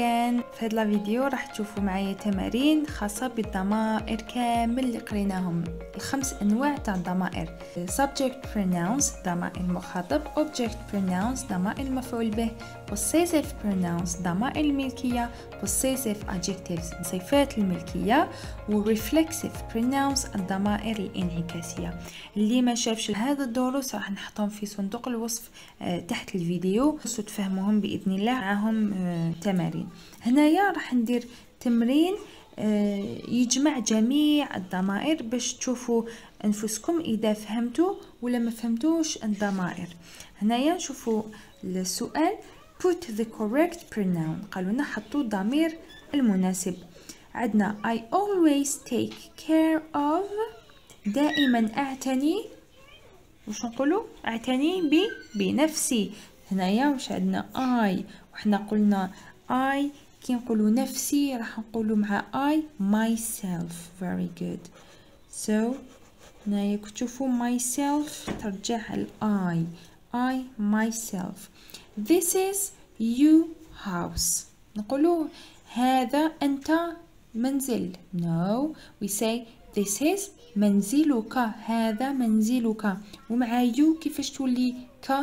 again. في هذا الفيديو راح تشوفوا معايا تمارين خاصة بالضمائر كامل اللي قريناهم. الخمس انواع تاع الضمائر: subject pronouns ضمائر المخاطب، object pronouns ضمائر المفعول به، possessive pronouns ضمائر الملكية، possessive adjectives صفات الملكية، و reflexive pronouns الضمائر الانعكاسية. اللي ما شافش هذا الدروس راح نحطهم في صندوق الوصف تحت الفيديو باش تفهموهم باذن الله. معهم تمارين. هنايا راح ندير تمرين يجمع جميع الضمائر باش تشوفوا انفسكم اذا فهمتوا ولا ما فهمتوش الضمائر. هنايا نشوفوا السؤال put the correct pronoun، قالوا لنا حطوا الضمير المناسب. عندنا I always take care of، دائما اعتني، واش نقولوا؟ اعتني بنفسي. هنايا واش عندنا I، وحنا قلنا I كي نقولوا نفسي راح نقولوا مع I myself. very good. so هنايا كتشوفوا myself ترجع على I myself. this is you house، نقولوا هذا أنت منزل. no we say this is منزلك، هذا منزلك. ومع يو كيفاش تولي ك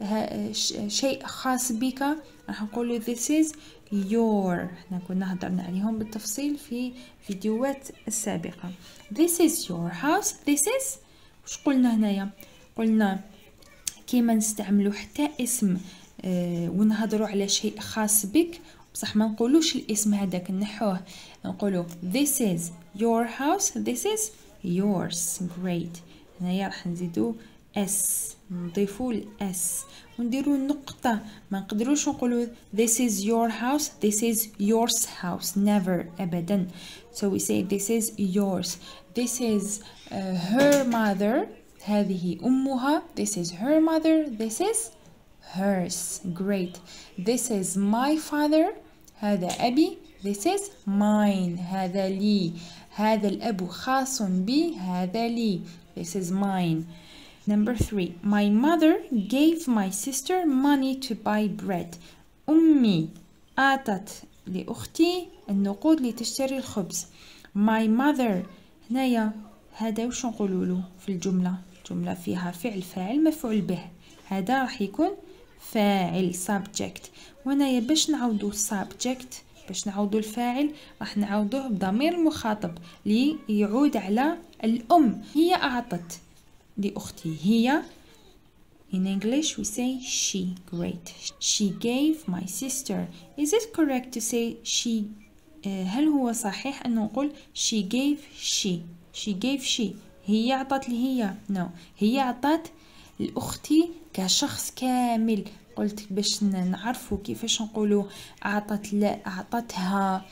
شيء خاص بك راح نقولوا this is your. احنا كنا هضرنا عليهم بالتفصيل في فيديوهات السابقة. this is your house. this is واش قلنا هنايا؟ قلنا كيما نستعملوا حتى اسم ونهضروا على شيء خاص بك بصح ما نقولوش الاسم هذاك نحوه، نقولوا this is your house. this is yours. great. هنايا راح نزيدوا اس، نضيفوا الاس ونديروا النقطه. ما نقدروش نقولوا this is your house. this is yours house. never ابدا. so we say this is yours. this is her mother، هذه امها. this is her mother. this is hers. great. this is my father، هذا ابي. this is mine، هذا لي. هذا الأب خاص بي، هذا لي. this is mine. number 3 my mother gave my sister money to buy bread. أمي أعطت لأختي النقود لتشتري الخبز. my mother هنايا هذا وش نقولوا له في الجملة؟ جملة فيها فعل فاعل مفعول به، هذا راح يكون فاعل subject. وهنايا باش نعوضوا subject، باش نعوضوا الفاعل راح نعوضوه بضمير المخاطب لي يعود على الأم. هي أعطت لأختي. هي in English we say she. great. she gave my sister. is it correct to say she؟ هل هو صحيح أن نقول she gave she gave she؟ هي أعطت لي هي. no هي أعطت لأختي كشخص كامل. قلت باش نعرفوا كيفاش نقولوا أعطت، لا أعطتها،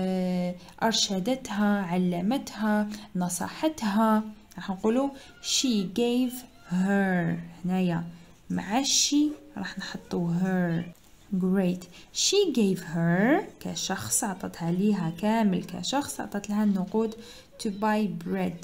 أرشدتها، علمتها، نصحتها، راح نقولوا she gave her. هنايا مع she راح نحطوا her. great. she gave her كشخص أعطتها ليها كامل، كشخص أعطت لها النقود to buy bread.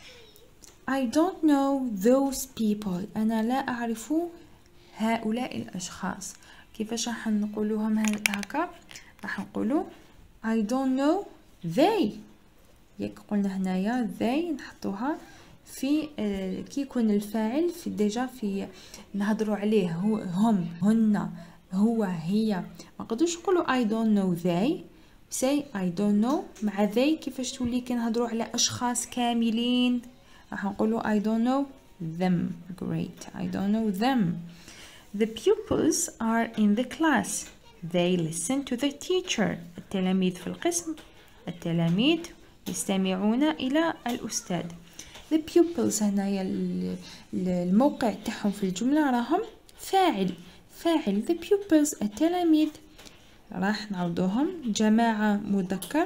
I don't know those people، أنا لا أعرف هؤلاء الأشخاص. كيفاش راح نقولوهم هكا؟ راح نقولوا I don't know they. ياك قلنا هنايا they نحطوها في كي يكون الفاعل في ديجا في نهضروا عليه هو، هم، هن، هو، هي. ما نقدروش نقولوا I don't know they. say I don't know مع they كيفاش تولي كي نهضروا على أشخاص كاملين راح نقولوا I don't know them. great. I don't know them. The pupils are in the class. They listen to the teacher. التلاميذ في القسم، التلاميذ يستمعون إلى الأستاذ. The pupils هنايا الموقع تاعهم في الجملة راهم فاعل. the pupils التلاميذ. راح نعوضوهم جماعة مذكر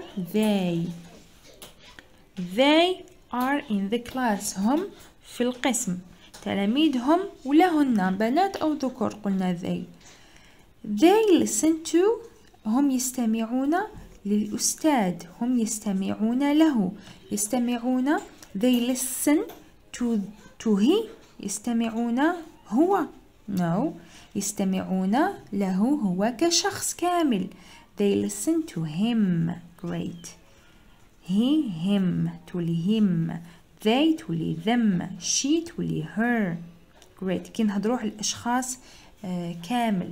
they are in the class، هم في القسم. تلاميذهم ولا هن بنات أو ذكور. قلنا they listen to، هم يستمعون للأستاذ، هم يستمعون له. يستمعون they listen to he. يستمعون هو no يستمعون له هو كشخص كامل. they listen to him. Great. he him تولي him, they تولي them, she تولي her. Great. كي نهضروا على الأشخاص كامل.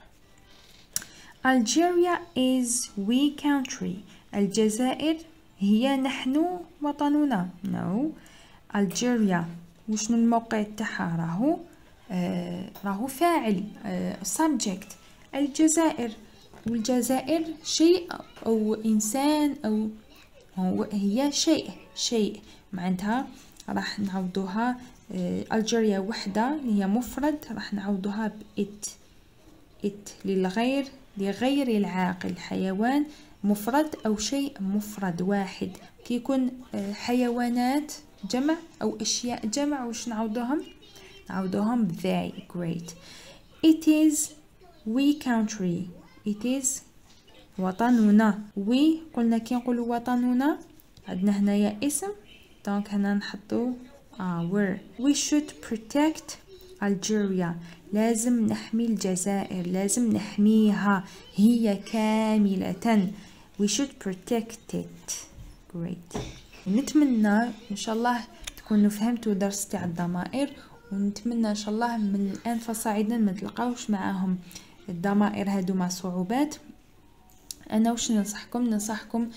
Algeria is we country. الجزائر هي نحن وطننا. No. Algeria وشنو الموقع تاعها؟ راهو فاعل subject. الجزائر، والجزائر شيء أو إنسان أو هي شيء معناتها راح نعوضوها. Algeria وحدة اللي هي مفرد راح نعوضوها ب it لغير العاقل. حيوان مفرد أو شيء مفرد واحد. كي يكون حيوانات جمع أو أشياء جمع وش نعوضوهم they. Great. It is we country. It is وطننا. we قلنا كي نقولوا وطننا عندنا هنايا اسم، دونك هنا نحطو our. we should protect Algeria. لازم نحمي الجزائر، لازم نحميها هي كاملة. we should protect it. Great. نتمنى ان شاء الله تكونوا فهمتوا درس تاع الضمائر، ونتمنى ان شاء الله من الان فصاعدا ما تلقاوش معاهم الضمائر هادو مع صعوبات. انا وش ننصحكم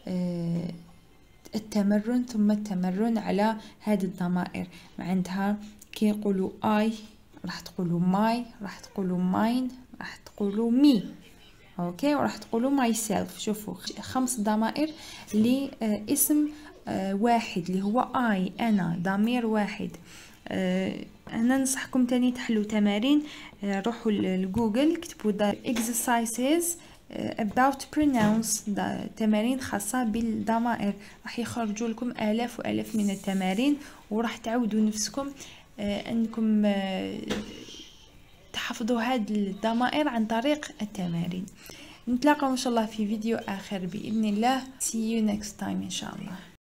التمرن ثم التمرن على هذه الضمائر. عندها كي يقولوا I راح تقولوا my، راح تقولوا mine، راح تقولوا me. اوكي، وراح تقولوا myself. شوفوا 5 ضمائر لاسم واحد اللي هو I، انا، ضمير واحد. انا ننصحكم تاني تحلوا تمارين. روحوا لجوجل اكتبوا exercises about pronouns، تمارين خاصة بالضمائر. راح يخرجوا لكم آلاف وآلاف من التمارين، وراح تعودوا نفسكم أنكم تحفظوا هذه الضمائر عن طريق التمارين. نتلاقوا إن شاء الله في فيديو آخر بإذن الله. See you next time إن شاء الله.